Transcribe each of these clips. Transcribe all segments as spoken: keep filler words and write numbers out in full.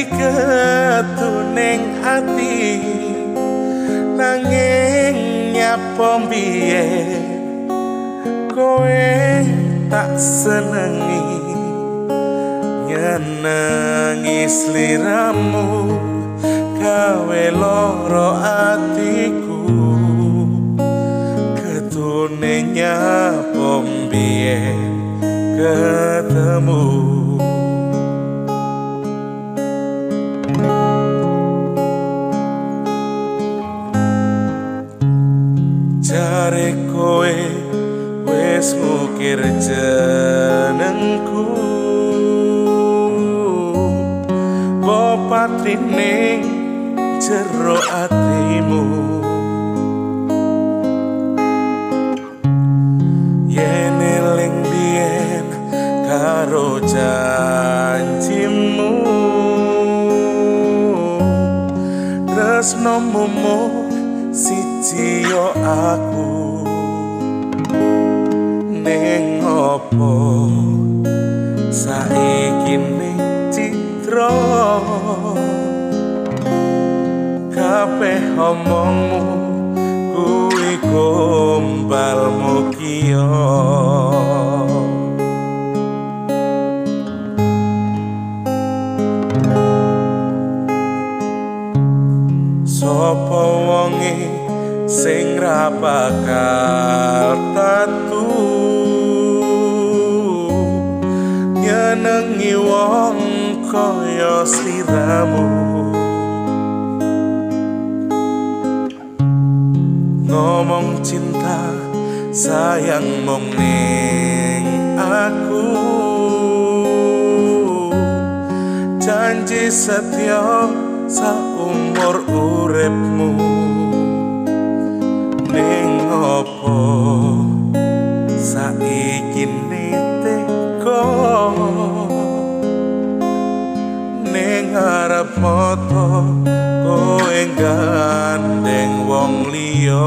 ketuning ati nanging nyapa mbiyen kowe tak senengi nyenengi sliramu gawe loro atiku ketune nyapa mbiyen ketemu jare kowe wis ngukir jenengku bopatrining jero atimu yen eling biyen karo janjimu tresnomu siji yo aku ning opo saiki ning citra kabeh omongmu kuwi gombal mukia sapa wonge sing ra bakal tatu nyenengi wong kaya sliramu ngomong cinta sayang mung ning aku janji setia saumur uripmu ning opo saiki niteko ning arep moto kowe gandeng wong liya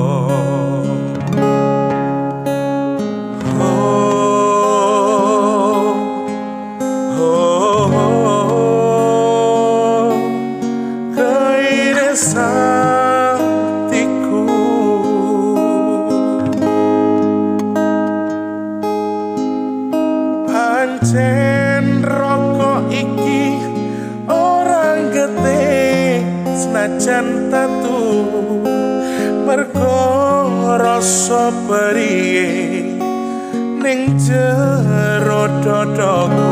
pancen rokok iki orang gede senajan tatu mergo rasa priye ning jero dodoku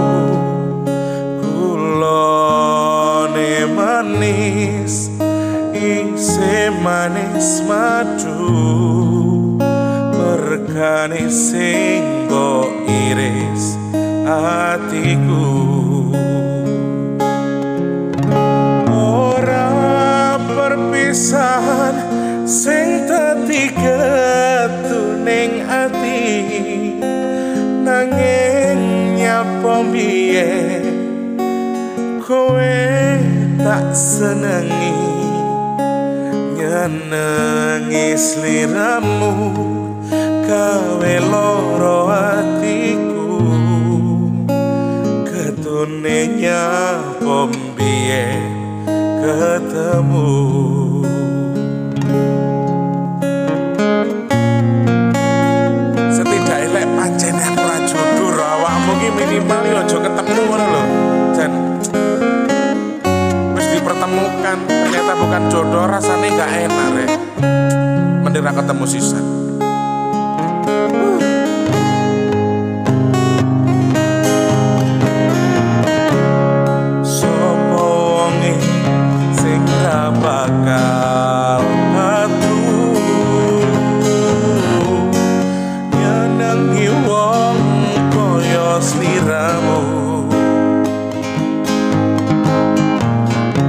kulone manis isi manis madu mergane sing mbok iris hatiku ora perpisahan sing dadi ketuning ati nanging nyapa mbiyen kowe tak senengi nyenengi sliramu gawe loro atiku ketune nyapa mbiyen ketemu setidaknya lek pancen aku ra jodoh awakmu ki minimal yo aja ketemu ngono lho jan wis dipertemukan ternyata bukan jodoh rasanya gak enak rek mending ra ketemu sisan bakal atu nyenengi wong kaya sliramu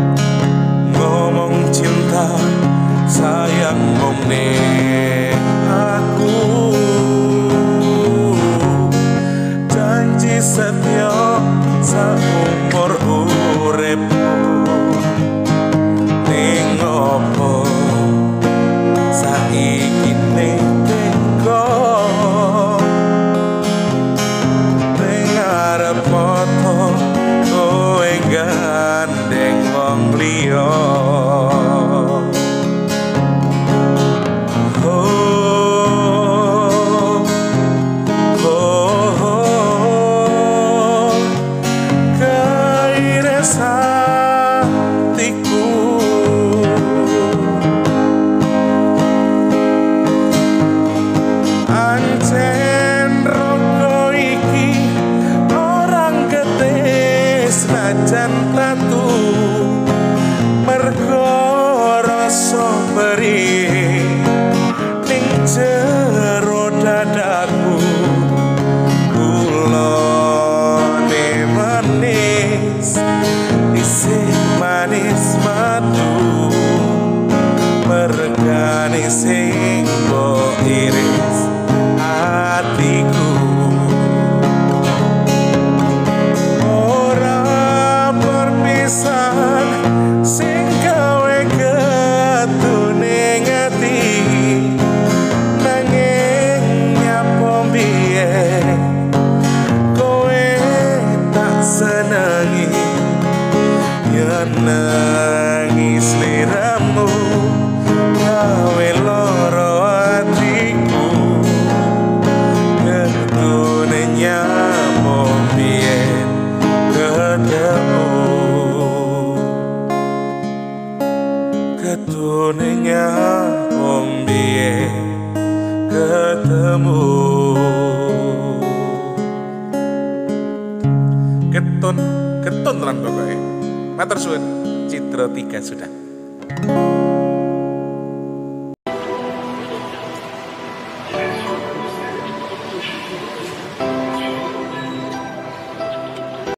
ngomong cinta sayang mung ning jan tatu mergo rasa perih ning jero dadaku kulone manis isih manis madu mergane sing mbok iris hatiku ora perpisahan sing gawe ketune ngati nanging nyapa biyen kowe tak senengi yen nangis liramu gawe loro hatiku ketune nyapa biyen ketemu ketune nyapa biyen ketemu ketun ketun tenan pokoknya matur suwun Citra tiga sudah.